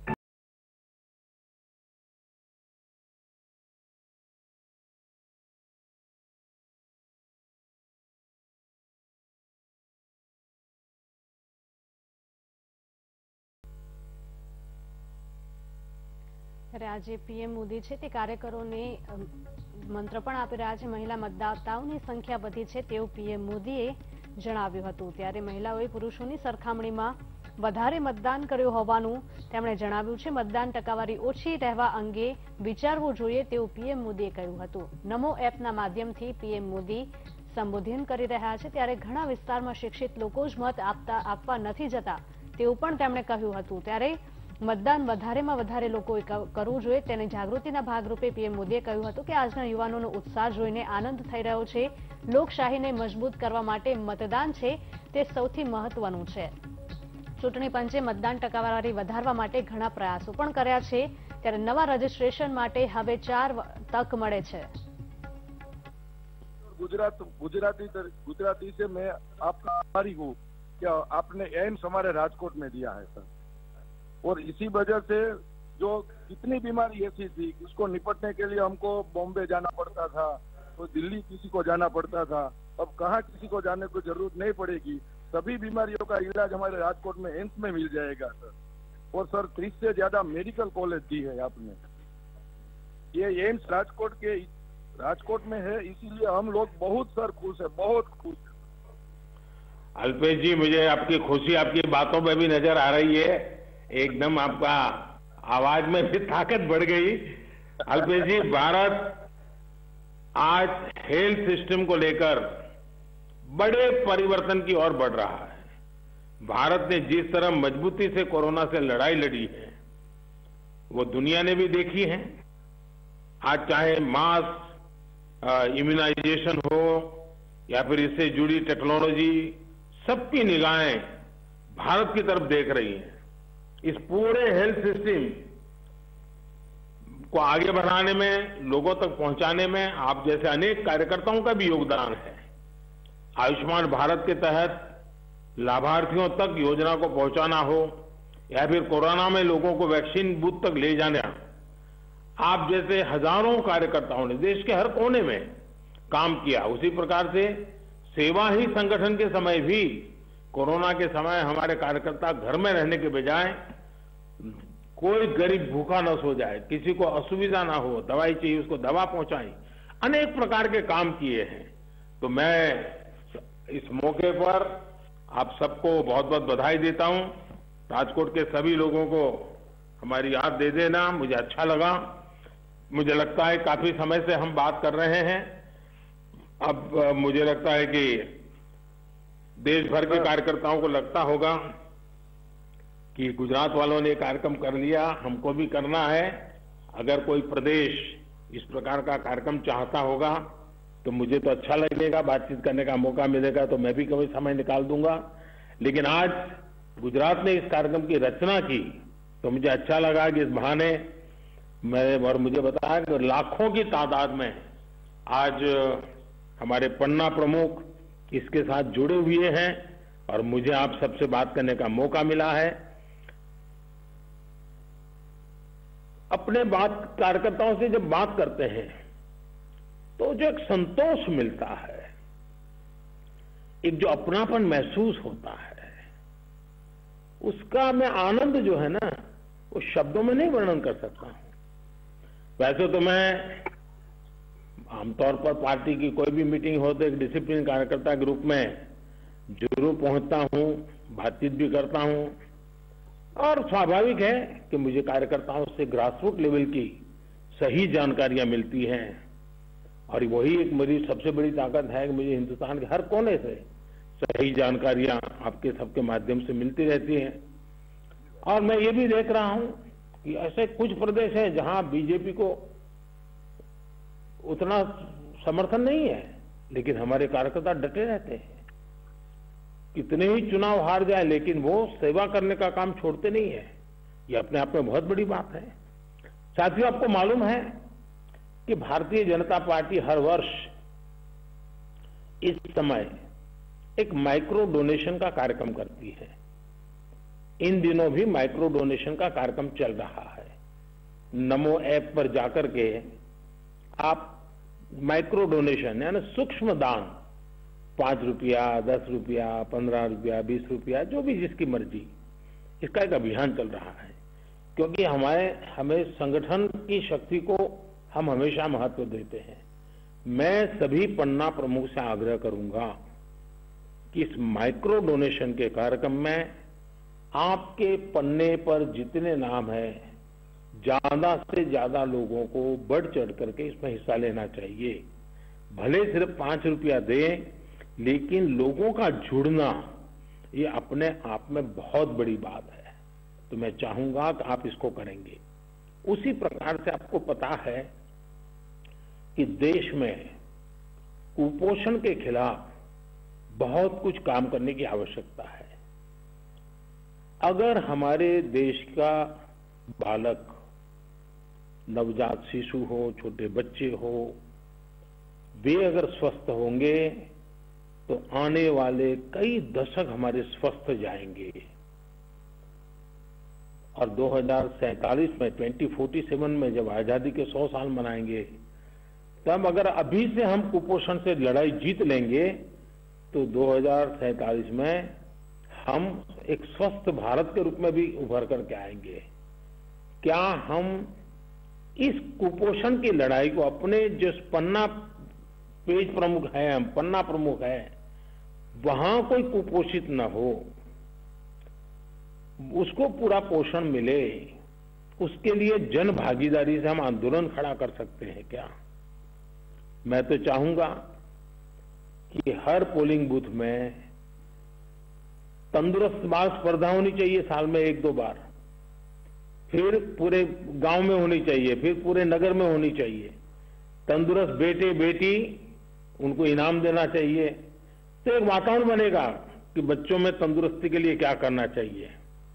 ત્યારે આજે પીએમ મોદી છે તે કાર્યકરોને મંત્ર પણ આપી રહ્યા છે। મહિલા મતદાતાઓની સંખ્યા વધી છે તેવું પીએમ મોદીએ જણાવ્યું હતું। ત્યારે મહિલાઓએ પુરુષોની સરખામણીમાં વધારે મતદાન કર્યું હોવાનું તેમણે જણાવ્યું છે। મતદાન ટકાવારી ઓછી રહેવા અંગે વિચારવું જોઈએ તેવું પીએમ મોદીએ કહ્યું હતું। નમો એપના માધ્યમથી પીએમ મોદી સંબોધન કરી રહ્યા છે। ત્યારે ઘણા વિસ્તારમાં શિક્ષિત લોકો જ મત આપતા આપવા નથી જતા તેવું પણ તેમણે કહ્યું હતું। ત્યારે मतदान વધારેમાં વધારે લોકોએ કરવું જોઈએ તેની જાગૃતિના ભાગરૂપે પીએમ મોદીએ કહ્યું હતું કે આજના યુવાનોનો ઉત્સાહ જોઈને આનંદ થઈ રહ્યો છે। લોકશાહીને મજબૂત કરવા માટે મતદાન છે તે સૌથી મહત્વનું છે। ચૂંટણી પંચે મતદાન ટકાવારી વધારવા માટે ઘણા પ્રયાસો પણ કર્યા છે। ત્યારે નવા રજીસ્ટ્રેશન માટે હવે ચાર તક મળે છે। गुजरात गुजराती गुजराती से मैं आपका आभारी हूँ कि आपने एम्स हमारे राजकोट में दिया है सर, और इसी वजह से जो कितनी बीमारी ऐसी थी उसको निपटने के लिए हमको बॉम्बे जाना पड़ता था, तो दिल्ली किसी को जाना पड़ता था, अब कहाँ किसी को जाने की जरूरत नहीं पड़ेगी। सभी बीमारियों का इलाज हमारे राजकोट में एम्स में मिल जाएगा सर। और सर तीस से ज्यादा मेडिकल कॉलेज दी है आपने, ये एम्स राजकोट के राजकोट में है, इसीलिए हम लोग बहुत सर खुश है, बहुत खुश है। अल्पेश जी, मुझे आपकी खुशी आपकी बातों में भी नजर आ रही है, एकदम आपका आवाज में भी ताकत बढ़ गई। अल्पेश जी, भारत आज हेल्थ सिस्टम को लेकर बड़े परिवर्तन की ओर बढ़ रहा है। भारत ने जिस तरह मजबूती से कोरोना से लड़ाई लड़ी है वो दुनिया ने भी देखी है। आज चाहे मास इम्यूनाइजेशन हो या फिर इससे जुड़ी टेक्नोलॉजी, सबकी निगाहें भारत की तरफ देख रही हैं। इस पूरे हेल्थ सिस्टम को आगे बढ़ाने में, लोगों तक पहुंचाने में आप जैसे अनेक कार्यकर्ताओं का भी योगदान है। आयुष्मान भारत के तहत लाभार्थियों तक योजना को पहुंचाना हो या फिर कोरोना में लोगों को वैक्सीन बूथ तक ले जाना, आप जैसे हजारों कार्यकर्ताओं ने देश के हर कोने में काम किया। उसी प्रकार से सेवा ही संगठन के समय भी, कोरोना के समय हमारे कार्यकर्ता घर में रहने के बजाय कोई गरीब भूखा न सो जाए, किसी को असुविधा ना हो, दवाई चाहिए उसको दवा पहुंचाई, अनेक प्रकार के काम किए हैं। तो मैं इस मौके पर आप सबको बहुत बहुत बधाई देता हूं। राजकोट के सभी लोगों को हमारी याद दे देना, मुझे अच्छा लगा। मुझे लगता है काफी समय से हम बात कर रहे हैं, अब मुझे लगता है कि देश भर के कार्यकर्ताओं को लगता होगा कि गुजरात वालों ने कार्यक्रम कर लिया, हमको भी करना है। अगर कोई प्रदेश इस प्रकार का कार्यक्रम चाहता होगा तो मुझे तो अच्छा लगेगा, बातचीत करने का मौका मिलेगा तो मैं भी कभी समय निकाल दूंगा। लेकिन आज गुजरात ने इस कार्यक्रम की रचना की तो मुझे अच्छा लगा कि इस बहाने मैं और मुझे बताया कि लाखों की तादाद में आज हमारे पन्ना प्रमुख इसके साथ जुड़े हुए हैं और मुझे आप सबसे बात करने का मौका मिला है। अपने बात कार्यकर्ताओं से जब बात करते हैं तो जो एक संतोष मिलता है, एक जो अपनापन महसूस होता है, उसका मैं आनंद जो है ना वो शब्दों में नहीं वर्णन कर सकता हूं। वैसे तो मैं आमतौर पर पार्टी की कोई भी मीटिंग हो तो एक डिसिप्लिन कार्यकर्ता के रूप में जरूर पहुंचता हूं, बातचीत भी करता हूं, और स्वाभाविक है कि मुझे कार्यकर्ताओं से ग्रासरूट लेवल की सही जानकारियां मिलती हैं, और वही एक मेरी सबसे बड़ी ताकत है कि मुझे हिंदुस्तान के हर कोने से सही जानकारियां आपके सबके माध्यम से मिलती रहती हैं। और मैं ये भी देख रहा हूं कि ऐसे कुछ प्रदेश हैं जहां बीजेपी को उतना समर्थन नहीं है, लेकिन हमारे कार्यकर्ता डटे रहते हैं। कितने ही चुनाव हार जाए लेकिन वो सेवा करने का काम छोड़ते नहीं है। ये अपने आप में बहुत बड़ी बात है। साथियों, आपको मालूम है कि भारतीय जनता पार्टी हर वर्ष इस समय एक माइक्रो डोनेशन का कार्यक्रम करती है। इन दिनों भी माइक्रो डोनेशन का कार्यक्रम चल रहा है। नमो ऐप पर जाकर के आप माइक्रो डोनेशन यानी सूक्ष्म दान, पांच रुपया, दस रुपया, पंद्रह रुपया, बीस रुपया, जो भी जिसकी मर्जी, इसका एक अभियान चल रहा है। क्योंकि हमारे हमें संगठन की शक्ति को हम हमेशा महत्व देते हैं। मैं सभी पन्ना प्रमुख से आग्रह करूंगा कि इस माइक्रो डोनेशन के कार्यक्रम में आपके पन्ने पर जितने नाम है, ज्यादा से ज्यादा लोगों को बढ़ चढ़ करके इसमें हिस्सा लेना चाहिए। भले सिर्फ पांच रुपया दें, लेकिन लोगों का जुड़ना ये अपने आप में बहुत बड़ी बात है। तो मैं चाहूंगा कि आप इसको करेंगे। उसी प्रकार से आपको पता है कि देश में कुपोषण के खिलाफ बहुत कुछ काम करने की आवश्यकता है। अगर हमारे देश का बालक, नवजात शिशु हो, छोटे बच्चे हो, वे अगर स्वस्थ होंगे तो आने वाले कई दशक हमारे स्वस्थ जाएंगे। और दो हजार सैंतालीस में, ट्वेंटी फोर्टी सेवन में जब आजादी के सौ साल मनाएंगे, तब अगर अभी से हम कुपोषण से लड़ाई जीत लेंगे तो दो हजार सैंतालीस में हम एक स्वस्थ भारत के रूप में भी उभर करके आएंगे। क्या हम इस कुपोषण की लड़ाई को अपने जो पन्ना पेज प्रमुख है, हम पन्ना प्रमुख है, वहां कोई कुपोषित न हो, उसको पूरा पोषण मिले, उसके लिए जन भागीदारी से हम आंदोलन खड़ा कर सकते हैं क्या? मैं तो चाहूंगा कि हर पोलिंग बूथ में तंदुरुस्त बाल स्पर्धा होनी चाहिए, साल में एक दो बार, फिर पूरे गांव में होनी चाहिए, फिर पूरे नगर में होनी चाहिए। तंदुरुस्त बेटे बेटी, उनको इनाम देना चाहिए। तो एक वातावरण बनेगा कि बच्चों में तंदुरुस्ती के लिए क्या करना चाहिए।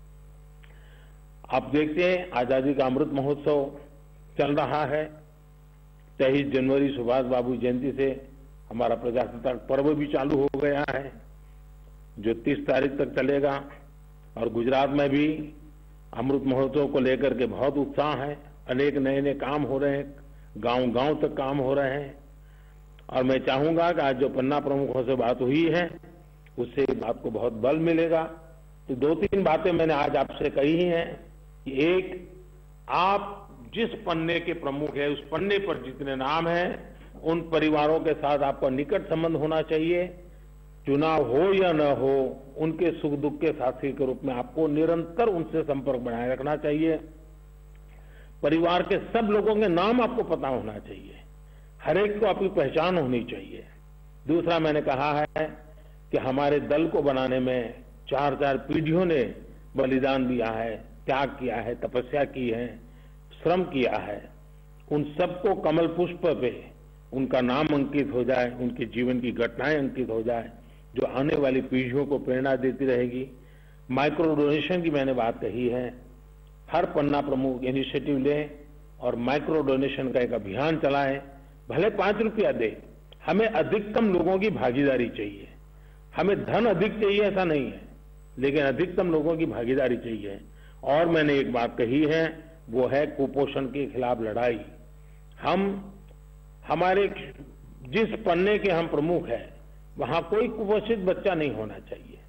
आप देखते हैं आजादी का अमृत महोत्सव चल रहा है। तेईस जनवरी सुभाष बाबू जयंती से हमारा प्रजासत्ताक पर्व भी चालू हो गया है, जो तीस तारीख तक चलेगा। और गुजरात में भी अमृत महोत्सव को लेकर के बहुत उत्साह है। अनेक नए नए काम हो रहे हैं, गांव गांव तक काम हो रहे हैं। और मैं चाहूंगा कि आज जो पन्ना प्रमुखों से बात हुई है, उससे इस बात को बहुत बल मिलेगा। तो दो तीन बातें मैंने आज आपसे कही हैं कि एक, आप जिस पन्ने के प्रमुख है, उस पन्ने पर जितने नाम हैं, उन परिवारों के साथ आपका निकट संबंध होना चाहिए। चुनाव हो या न हो, उनके सुख दुख के साथी के रूप में आपको निरंतर उनसे संपर्क बनाए रखना चाहिए। परिवार के सब लोगों के नाम आपको पता होना चाहिए, हर एक को आपकी पहचान होनी चाहिए। दूसरा, मैंने कहा है कि हमारे दल को बनाने में चार चार पीढ़ियों ने बलिदान दिया है, त्याग किया है, तपस्या की है, श्रम किया है। उन सबको कमल पुष्प पे उनका नाम अंकित हो जाए, उनके जीवन की घटनाएं अंकित हो जाए, जो आने वाली पीढ़ियों को प्रेरणा देती रहेगी। माइक्रो डोनेशन की मैंने बात कही है। हर पन्ना प्रमुख इनिशिएटिव ले और माइक्रो डोनेशन का एक अभियान चलाए। भले पांच रुपया दे, हमें अधिकतम लोगों की भागीदारी चाहिए। हमें धन अधिक चाहिए ऐसा नहीं है, लेकिन अधिकतम लोगों की भागीदारी चाहिए। और मैंने एक बात कही है, वो है कुपोषण के खिलाफ लड़ाई। हम हमारे जिस पन्ने के हम प्रमुख हैं, वहां कोई कुपोषित बच्चा नहीं होना चाहिए।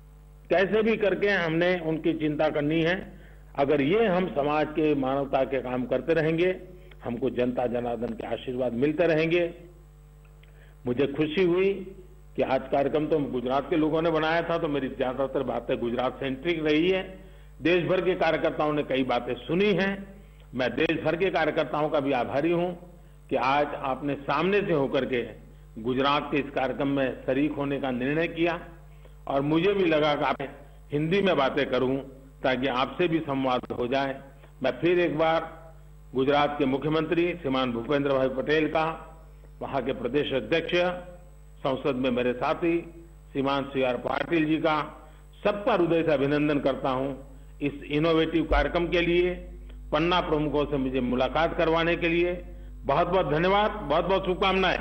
कैसे भी करके हमने उनकी चिंता करनी है। अगर ये हम समाज के मानवता के काम करते रहेंगे, हमको जनता जनार्दन के आशीर्वाद मिलते रहेंगे। मुझे खुशी हुई कि आज कार्यक्रम तो गुजरात के लोगों ने बनाया था, तो मेरी ज्यादातर बातें गुजरात सेंट्रिक रही है। देश भर के कार्यकर्ताओं ने कई बातें सुनी हैं। मैं देश भर के कार्यकर्ताओं का भी आभारी हूं कि आज आपने सामने से होकर के गुजरात के इस कार्यक्रम में शरीक होने का निर्णय किया, और मुझे भी लगा कि आप हिंदी में बातें करूं ताकि आपसे भी संवाद हो जाए। मैं फिर एक बार गुजरात के मुख्यमंत्री श्रीमान भूपेंद्र भाई पटेल का, वहां के प्रदेश अध्यक्ष, संसद में मेरे साथी श्रीमान सी आर पाटिल जी का सबका हृदय से अभिनंदन करता हूं इस इनोवेटिव कार्यक्रम के लिए। पन्ना प्रमुखों से मुझे मुलाकात करवाने के लिए बहुत बहुत धन्यवाद, बहुत बहुत शुभकामनाएं।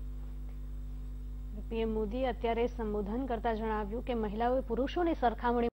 પીએમ મોદી અત્યારે સંબોધન કરતા જણાવ્યું કે મહિલાઓએ પુરુષોની સરખામણી